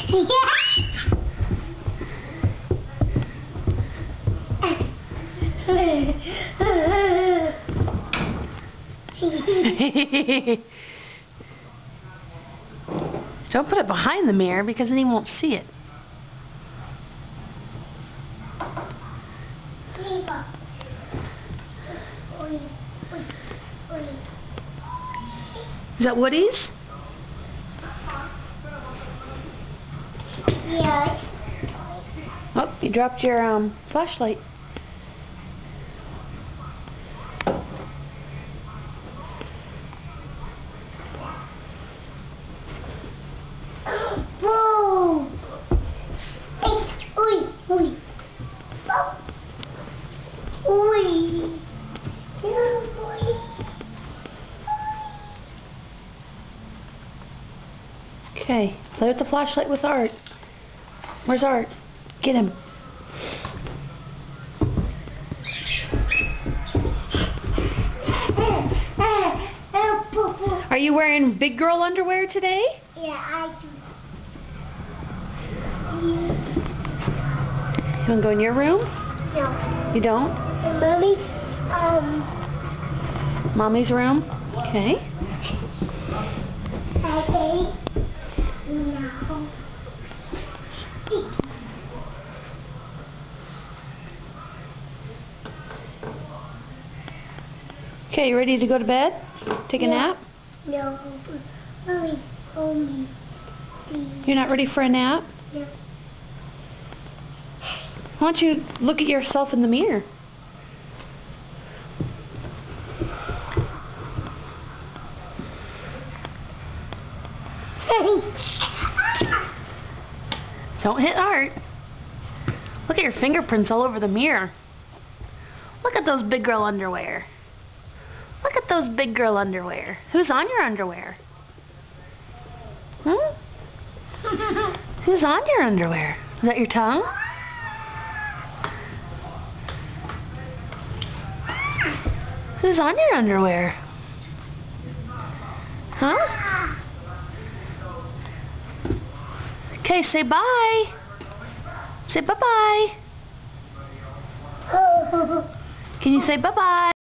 Don't put it behind the mirror because then he won't see it. Is that Woody's? Yes. Oh, you dropped your flashlight. Whoa! Oi, oi. Oi. Okay, play with the flashlight with Art. Where's Art? Get him. Are you wearing big girl underwear today? Yeah, I do. You want to go in your room? No. You don't? And Mommy's room? Okay. Okay. No. Okay, you ready to go to bed? Take a nap? No. Mommy, hold me. Please. You're not ready for a nap? No. Why don't you look at yourself in the mirror? Don't hit Art. Look at your fingerprints all over the mirror. Look at those big girl underwear. Look at those big girl underwear. Who's on your underwear? Hmm? Who's on your underwear? Is that your tongue? Who's on your underwear? Huh? Okay, say bye. Say bye-bye. Can you say bye-bye?